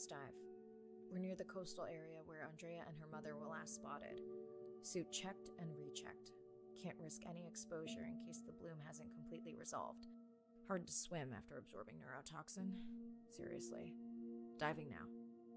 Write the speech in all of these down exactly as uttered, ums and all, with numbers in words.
last dive. We're near the coastal area where Andrea and her mother were last spotted. Suit checked and rechecked. Can't risk any exposure in case the bloom hasn't completely resolved. Hard to swim after absorbing neurotoxin. Seriously. Diving now.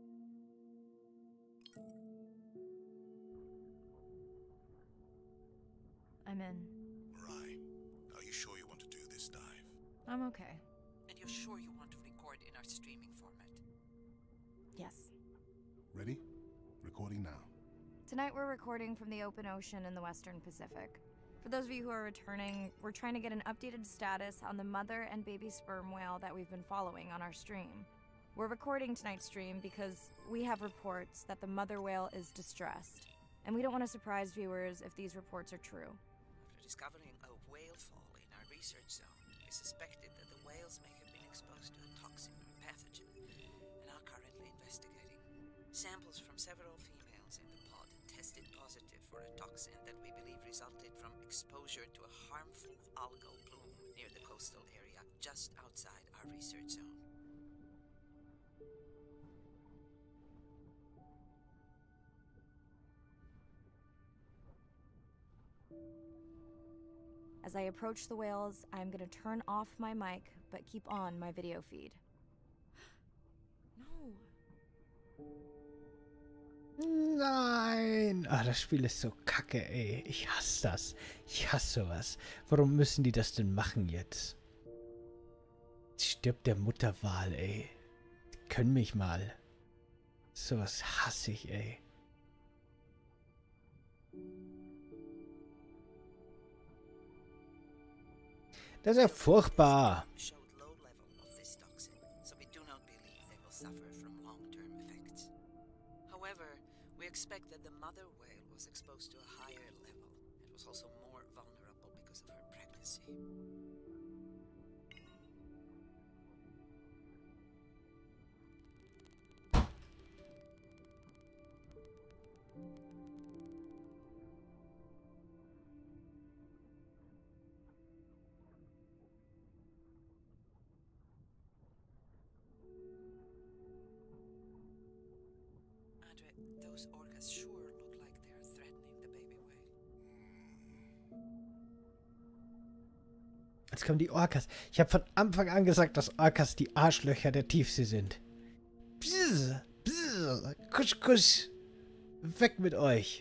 I'm in. Mirai, are you sure you want to do this dive? I'm okay. And you're sure you want to record in our streaming format? Yes. Ready? Recording now. Tonight we're recording from the open ocean in the Western Pacific. For those of you who are returning, we're trying to get an updated status on the mother and baby sperm whale that we've been following on our stream. We're recording tonight's stream because we have reports that the mother whale is distressed, and we don't want to surprise viewers if these reports are true. After discovering a whale fall in our research zone, we suspected that the whales may have been exposed to a toxin or pathogen, and are currently investigating. Samples from several females in the pod tested positive for a toxin that we believe resulted from exposure to a harmful algal bloom near the coastal area just outside our research zone. As I approach the whales, I'm gonna turn off my mic, but keep on my video feed. No. Nein! Ah, das Spiel ist so kacke, ey. Ich hasse das. Ich hasse sowas. Warum müssen die das denn machen jetzt? Jetzt stirbt der Mutterwal, ey. Die können mich mal. Sowas hasse ich, ey. Das ist ja furchtbar. Showed low level of this toxin, so we do not believe they will suffer from long-term effects. However, we expect that the mother whale was exposed to a higher level and was also more vulnerable because of her pregnancy. Those orcas sure look like they are threatening the baby whale. Jetzt kommen die Orcas. Ich habe von Anfang an gesagt, dass Orcas die Arschlöcher der Tiefsee sind. Bzz, bzz, kusch, kusch. Weg mit euch.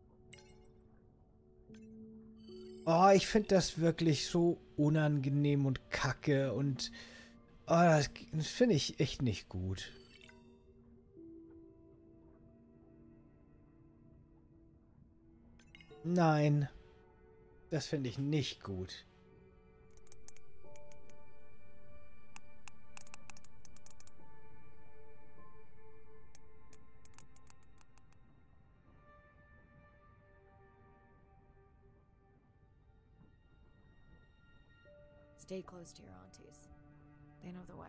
Oh, ich finde das wirklich so unangenehm und kacke und oh, das, das finde ich echt nicht gut. Nein, das finde ich nicht gut. Stay close to your aunties. They know the way.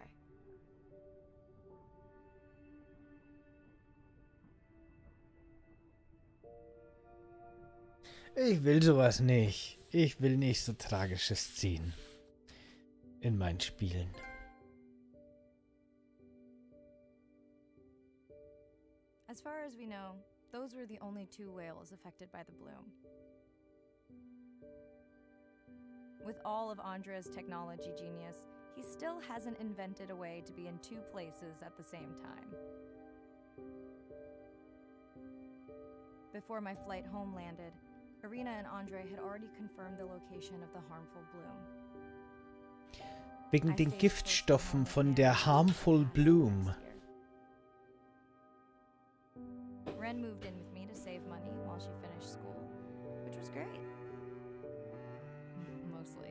Ich will sowas nicht. Ich will nicht so Tragisches ziehen. In meinen Spielen. As far as we know, those were the only two whales affected by the bloom. With all of Andrea's technology genius, he still hasn't invented a way to be in two places at the same time. Before my flight home landed, Irina and Andre had already confirmed the location of the harmful bloom. Wegen den Giftstoffen von der Harmful Bloom. Ren moved in with me to save money while she finished school, which was great. Mostly.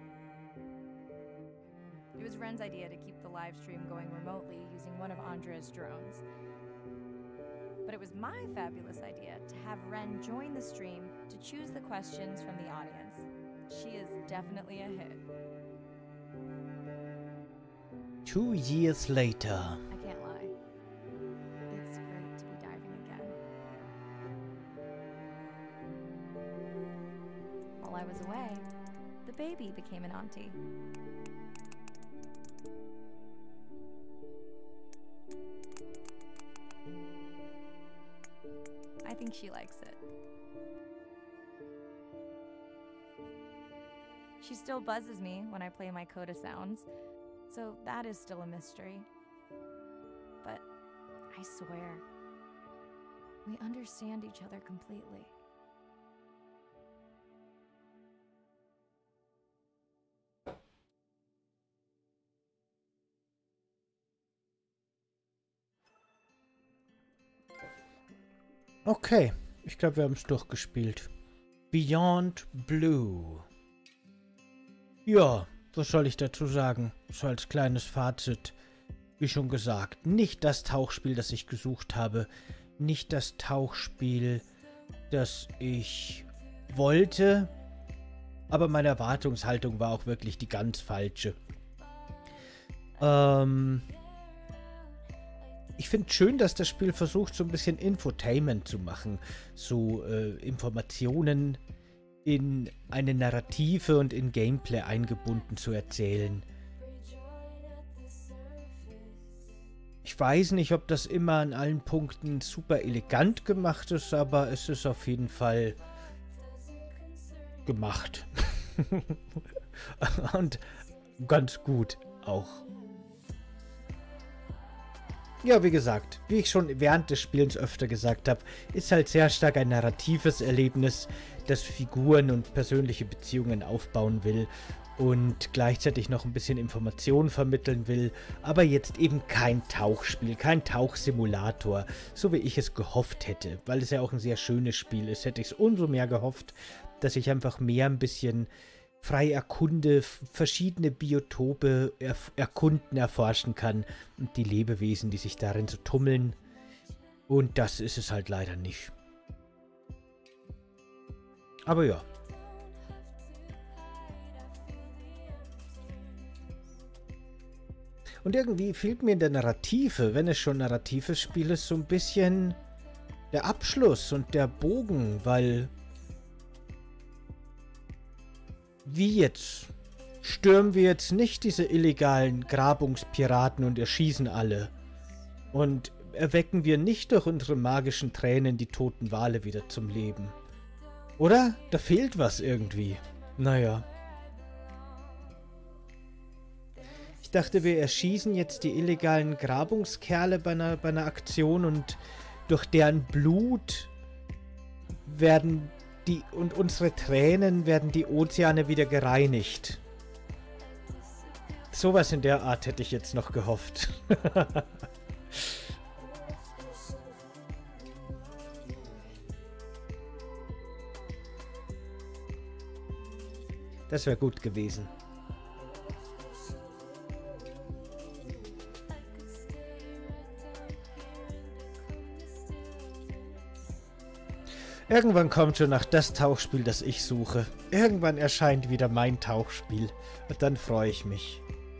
It was Ren's idea to keep the live stream going remotely using one of Andrea's drones. But it was my fabulous idea to have Ren join the stream to choose the questions from the audience. She is definitely a hit. Two years later. I can't lie. It's great to be diving again. While I was away, the baby became an auntie. think she likes it. She still buzzes me when I play my coda sounds, so that is still a mystery. But I swear, we understand each other completely. Okay, ich glaube, wir haben es durchgespielt. Beyond Blue. Ja, was soll ich dazu sagen? So als kleines Fazit. Wie schon gesagt, nicht das Tauchspiel, das ich gesucht habe. Nicht das Tauchspiel, das ich wollte. Aber meine Erwartungshaltung war auch wirklich die ganz falsche. Ähm... Ich finde schön, dass das Spiel versucht, so ein bisschen Infotainment zu machen. So äh, Informationen in eine Narrative und in Gameplay eingebunden zu erzählen. Ich weiß nicht, ob das immer an allen Punkten super elegant gemacht ist, aber es ist auf jeden Fall gemacht. Und ganz gut auch. Ja, wie gesagt, wie ich schon während des Spielens öfter gesagt habe, ist halt sehr stark ein narratives Erlebnis, das Figuren und persönliche Beziehungen aufbauen will und gleichzeitig noch ein bisschen Informationen vermitteln will, aber jetzt eben kein Tauchspiel, kein Tauchsimulator, so wie ich es gehofft hätte, weil es ja auch ein sehr schönes Spiel ist, hätte ich es umso mehr gehofft, dass ich einfach mehr ein bisschen frei erkunde, verschiedene Biotope er erkunden, erforschen kann und die Lebewesen, die sich darin so tummeln. Und das ist es halt leider nicht. Aber ja. Und irgendwie fehlt mir in der Narrative, wenn es schon ein narratives Spiel ist, so ein bisschen der Abschluss und der Bogen, weil wie jetzt? Stürmen wir jetzt nicht diese illegalen Grabungspiraten und erschießen alle? Und erwecken wir nicht durch unsere magischen Tränen die toten Wale wieder zum Leben? Oder? Da fehlt was irgendwie. Naja. Ich dachte, wir erschießen jetzt die illegalen Grabungskerle bei einer, bei einer Aktion und durch deren Blut werden die und unsere Tränen werden die Ozeane wieder gereinigt. Sowas in der Art hätte ich jetzt noch gehofft. Das wäre gut gewesen. Irgendwann kommt schon noch das Tauchspiel, das ich suche. Irgendwann erscheint wieder mein Tauchspiel. Und dann freue ich mich.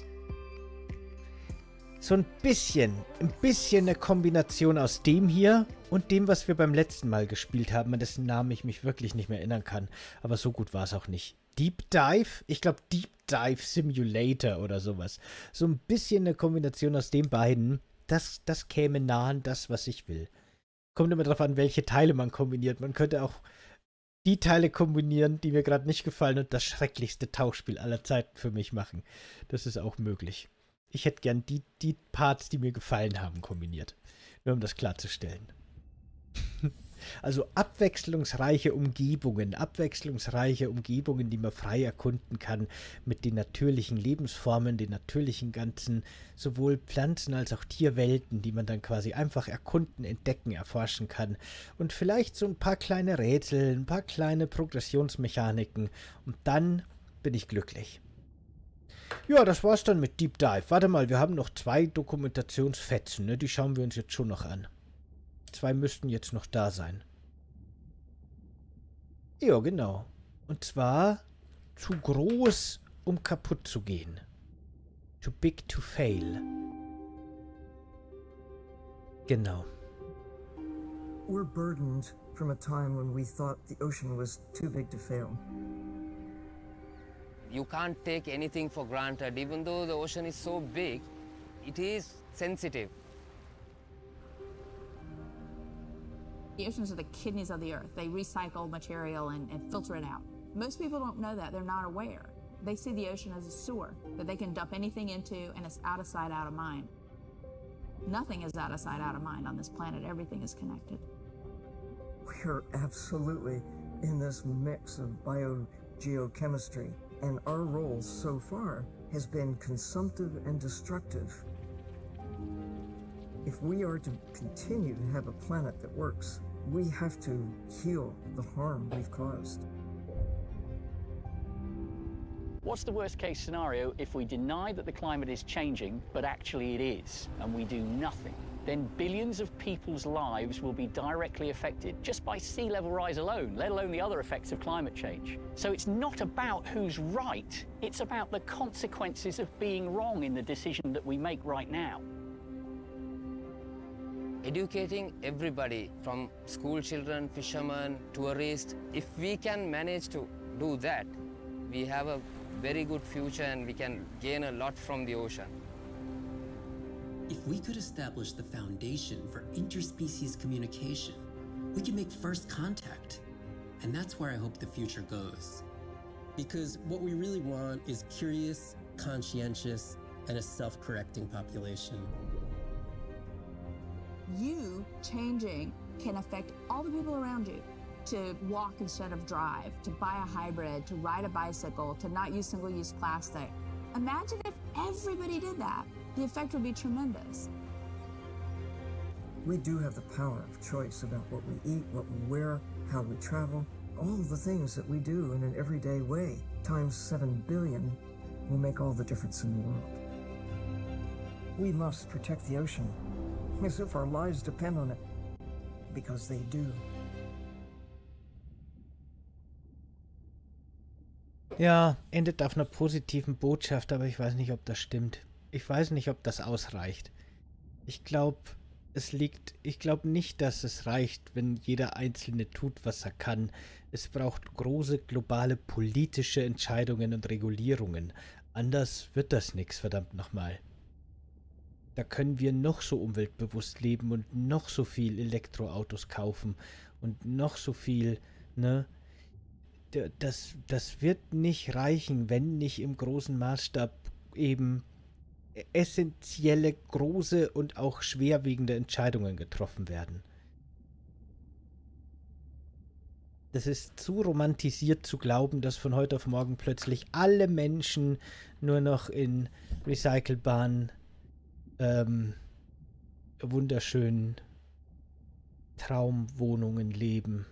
So ein bisschen, ein bisschen eine Kombination aus dem hier und dem, was wir beim letzten Mal gespielt haben, an dessen Namen ich mich wirklich nicht mehr erinnern kann. Aber so gut war es auch nicht. Deep Dive? Ich glaube Deep Dive Simulator oder sowas. So ein bisschen eine Kombination aus den beiden. Das, das käme nah an das, was ich will. Kommt immer darauf an, welche Teile man kombiniert. Man könnte auch die Teile kombinieren, die mir gerade nicht gefallen und das schrecklichste Tauchspiel aller Zeiten für mich machen. Das ist auch möglich. Ich hätte gern die, die Parts, die mir gefallen haben, kombiniert. Nur um das klarzustellen. Also abwechslungsreiche Umgebungen, abwechslungsreiche Umgebungen, die man frei erkunden kann mit den natürlichen Lebensformen, den natürlichen ganzen, sowohl Pflanzen- als auch Tierwelten, die man dann quasi einfach erkunden, entdecken, erforschen kann. Und vielleicht so ein paar kleine Rätsel, ein paar kleine Progressionsmechaniken und dann bin ich glücklich. Ja, das war's dann mit Deep Dive. Warte mal, wir haben noch zwei Dokumentationsfetzen, ne? Die schauen wir uns jetzt schon noch an. Zwei müssten jetzt noch da sein. Ja, genau. Und zwar zu groß, um kaputt zu gehen. Too big to fail. Genau. We're burdened from a time when we thought the ocean was too big to fail. You can't take anything for granted. Even though the ocean is so big, it is sensitive. The oceans are the kidneys of the earth. They recycle material and, and filter it out. Most people don't know that. They're not aware. They see the ocean as a sewer that they can dump anything into, and it's out of sight, out of mind. Nothing is out of sight, out of mind on this planet. Everything is connected. We're absolutely in this mix of biogeochemistry, and our role so far has been consumptive and destructive. If we are to continue to have a planet that works, we have to heal the harm we've caused. What's the worst case scenario if we deny that the climate is changing, but actually it is, and we do nothing? Then billions of people's lives will be directly affected just by sea level rise alone, let alone the other effects of climate change. So it's not about who's right, it's about the consequences of being wrong in the decision that we make right now. Educating everybody from school children, fishermen, tourists, if we can manage to do that, we have a very good future and we can gain a lot from the ocean. If we could establish the foundation for interspecies communication, we can make first contact. And that's where I hope the future goes. Because what we really want is curious, conscientious, and a self-correcting population. You changing can affect all the people around you. To walk instead of drive, to buy a hybrid, to ride a bicycle, to not use single-use plastic. Imagine if everybody did that. The effect would be tremendous. We do have the power of choice about what we eat, what we wear, how we travel. All the things that we do in an everyday way, times seven billion, will make all the difference in the world. We must protect the ocean, as if our lives depend on it, because they do. Ja, endet auf einer positiven Botschaft, aber ich weiß nicht, ob das stimmt. Ich weiß nicht, ob das ausreicht. Ich glaube, es liegt, ich glaube nicht, dass es reicht, wenn jeder Einzelne tut, was er kann. Es braucht große globale politische Entscheidungen und Regulierungen. Anders wird das nichts, verdammt nochmal. Da können wir noch so umweltbewusst leben und noch so viel Elektroautos kaufen und noch so viel, ne? Das, das wird nicht reichen, wenn nicht im großen Maßstab eben essentielle, große und auch schwerwiegende Entscheidungen getroffen werden. Das ist zu romantisiert zu glauben, dass von heute auf morgen plötzlich alle Menschen nur noch in recycelbaren, ähm, wunderschönen Traumwohnungen leben,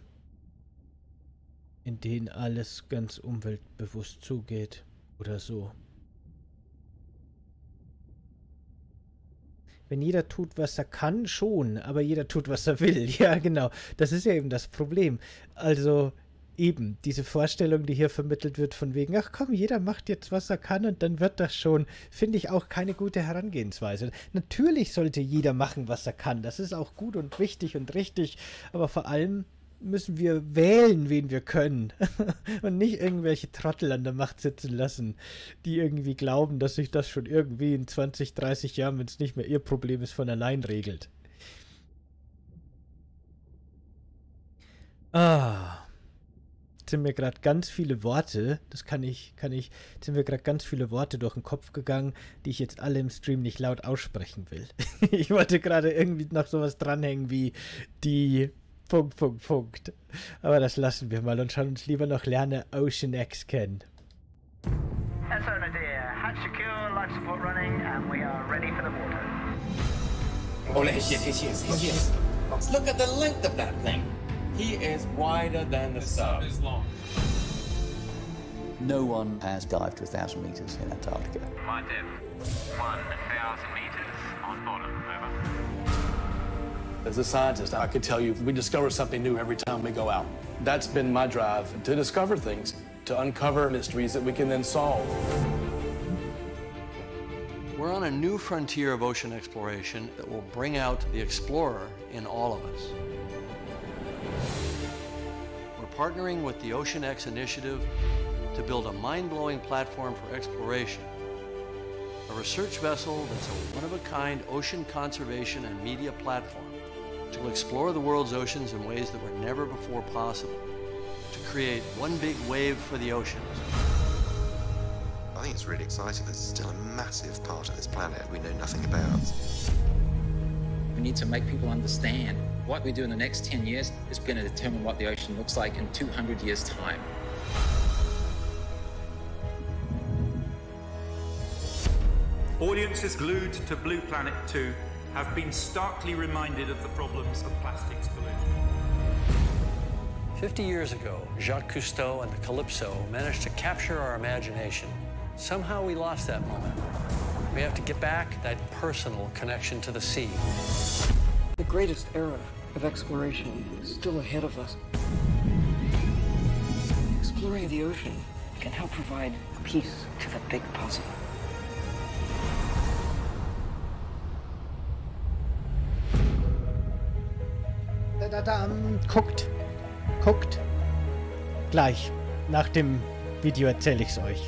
in denen alles ganz umweltbewusst zugeht oder so. Wenn jeder tut, was er kann, schon, aber jeder tut, was er will. Ja, genau. Das ist ja eben das Problem. Also eben, diese Vorstellung, die hier vermittelt wird von wegen, ach komm, jeder macht jetzt, was er kann und dann wird das schon, finde ich auch keine gute Herangehensweise. Natürlich sollte jeder machen, was er kann. Das ist auch gut und wichtig und richtig, aber vor allem müssen wir wählen, wen wir können und nicht irgendwelche Trottel an der Macht sitzen lassen, die irgendwie glauben, dass sich das schon irgendwie in zwanzig, dreißig Jahren, wenn es nicht mehr ihr Problem ist, von allein regelt. Ah, jetzt sind mir gerade ganz viele Worte, das kann ich, kann ich, jetzt sind mir gerade ganz viele Worte durch den Kopf gegangen, die ich jetzt alle im Stream nicht laut aussprechen will. Ich wollte gerade irgendwie noch sowas dranhängen wie die Punkt, Punkt, Punkt. Aber das lassen wir mal und schauen uns lieber noch Lerner OceanX kennen. S O Nadir, hatch secure, life support running, and we are ready for the water. Oh, yes, yes, yes, yes, yes. Look at the length of that thing. He is wider than the sub. Is long. No one has dived to a thousand meters in Antarctica. My depth, one thousand meters on bottom. Over. As a scientist, I can tell you we discover something new every time we go out. That's been my drive, to discover things, to uncover mysteries that we can then solve. We're on a new frontier of ocean exploration that will bring out the explorer in all of us. We're partnering with the OceanX Initiative to build a mind-blowing platform for exploration. A research vessel that's a one-of-a-kind ocean conservation and media platform to explore the world's oceans in ways that were never before possible, to create one big wave for the oceans. I think it's really exciting. There's still a massive part of this planet we know nothing about. We need to make people understand what we do in the next ten years is going to determine what the ocean looks like in two hundred years' time. Audiences glued to Blue Planet two have been starkly reminded of the problems of plastics pollution. Fifty years ago, Jacques Cousteau and the Calypso managed to capture our imagination. Somehow we lost that moment. We have to get back that personal connection to the sea. The greatest era of exploration is still ahead of us. Exploring the ocean can help provide a piece to the big puzzle. Da, da, da, guckt. Guckt. Gleich. Nach dem Video erzähle ich es euch.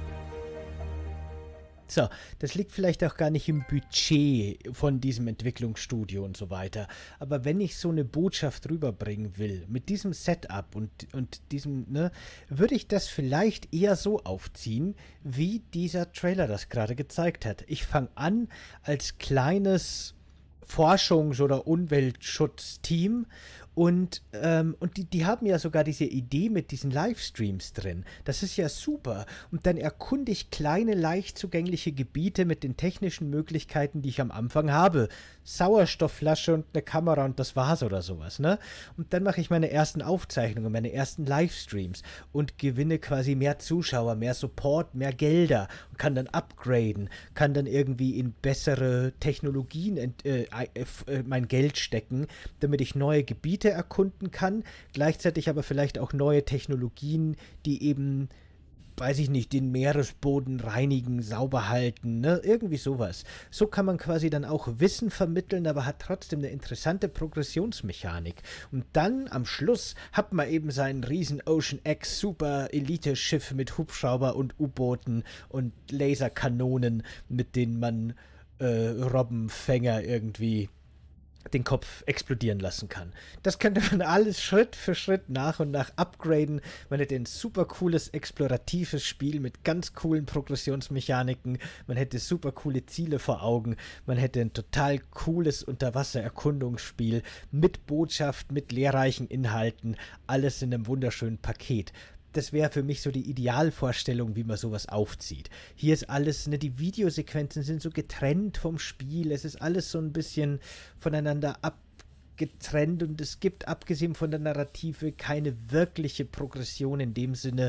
So, das liegt vielleicht auch gar nicht im Budget von diesem Entwicklungsstudio und so weiter. Aber wenn ich so eine Botschaft rüberbringen will, mit diesem Setup und, und diesem, ne, würde ich das vielleicht eher so aufziehen, wie dieser Trailer das gerade gezeigt hat. Ich fange an als kleines Forschungs- oder Umweltschutzteam und, ähm, und die, die haben ja sogar diese Idee mit diesen Livestreams drin. Das ist ja super. Und dann erkunde ich kleine, leicht zugängliche Gebiete mit den technischen Möglichkeiten, die ich am Anfang habe. Sauerstoffflasche und eine Kamera und das war's oder sowas, ne? Und dann mache ich meine ersten Aufzeichnungen, meine ersten Livestreams und gewinne quasi mehr Zuschauer, mehr Support, mehr Gelder und kann dann upgraden, kann dann irgendwie in bessere Technologien ent, äh, äh, mein Geld stecken, damit ich neue Gebiete erkunden kann, gleichzeitig aber vielleicht auch neue Technologien, die eben, weiß ich nicht, den Meeresboden reinigen, sauber halten, ne? Irgendwie sowas. So kann man quasi dann auch Wissen vermitteln, aber hat trotzdem eine interessante Progressionsmechanik. Und dann am Schluss hat man eben sein riesen Ocean X Super Elite Schiff mit Hubschrauber und U-Booten und Laserkanonen, mit denen man äh, Robbenfänger irgendwie den Kopf explodieren lassen kann. Das könnte man alles Schritt für Schritt nach und nach upgraden. Man hätte ein super cooles, exploratives Spiel mit ganz coolen Progressionsmechaniken. Man hätte super coole Ziele vor Augen. Man hätte ein total cooles Unterwasser-Erkundungsspiel mit Botschaft, mit lehrreichen Inhalten. Alles in einem wunderschönen Paket. Das wäre für mich so die Idealvorstellung, wie man sowas aufzieht. Hier ist alles, ne, die Videosequenzen sind so getrennt vom Spiel. Es ist alles so ein bisschen voneinander abgetrennt und es gibt, abgesehen von der Narrative, keine wirkliche Progression in dem Sinne.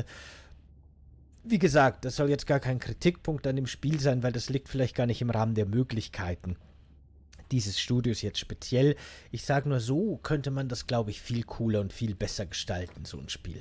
Wie gesagt, das soll jetzt gar kein Kritikpunkt an dem Spiel sein, weil das liegt vielleicht gar nicht im Rahmen der Möglichkeiten dieses Studios jetzt speziell. Ich sage nur, so könnte man das, glaube ich, viel cooler und viel besser gestalten, so ein Spiel.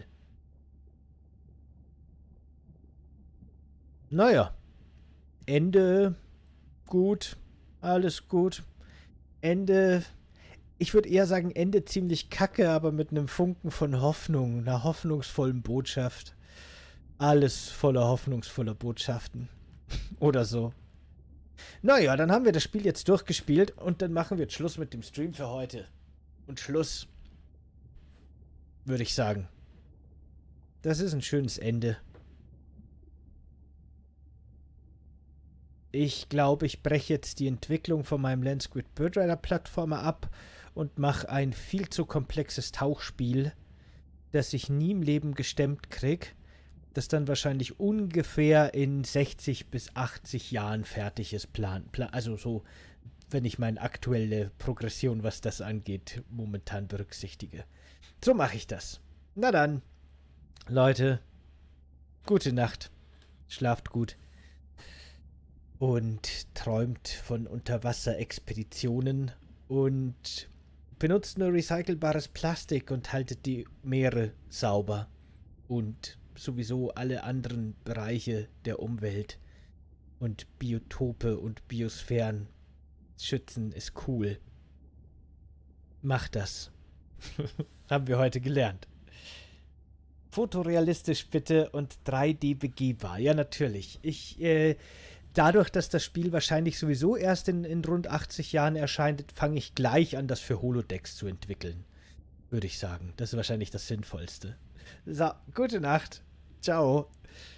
Naja, Ende gut, alles gut. Ende, ich würde eher sagen, Ende ziemlich kacke, aber mit einem Funken von Hoffnung, einer hoffnungsvollen Botschaft. Alles voller hoffnungsvoller Botschaften. Oder so. Naja, dann haben wir das Spiel jetzt durchgespielt und dann machen wir jetzt Schluss mit dem Stream für heute. Und Schluss, würde ich sagen. Das ist ein schönes Ende. Ich glaube, ich breche jetzt die Entwicklung von meinem Land Squid Bird Rider Plattformer ab und mache ein viel zu komplexes Tauchspiel, das ich nie im Leben gestemmt kriege, das dann wahrscheinlich ungefähr in sechzig bis achtzig Jahren fertig ist, plan, plan, also so, wenn ich meine aktuelle Progression, was das angeht, momentan berücksichtige. So mache ich das. Na dann, Leute, gute Nacht, schlaft gut. Und träumt von Unterwasserexpeditionen und benutzt nur recycelbares Plastik und haltet die Meere sauber und sowieso alle anderen Bereiche der Umwelt und Biotope und Biosphären schützen ist cool. Macht das. Haben wir heute gelernt. Fotorealistisch bitte und drei D begehbar. Ja, natürlich. Ich, äh, dadurch, dass das Spiel wahrscheinlich sowieso erst in, in rund achtzig Jahren erscheint, fange ich gleich an, das für Holodecks zu entwickeln. Würde ich sagen. Das ist wahrscheinlich das Sinnvollste. So, gute Nacht. Ciao.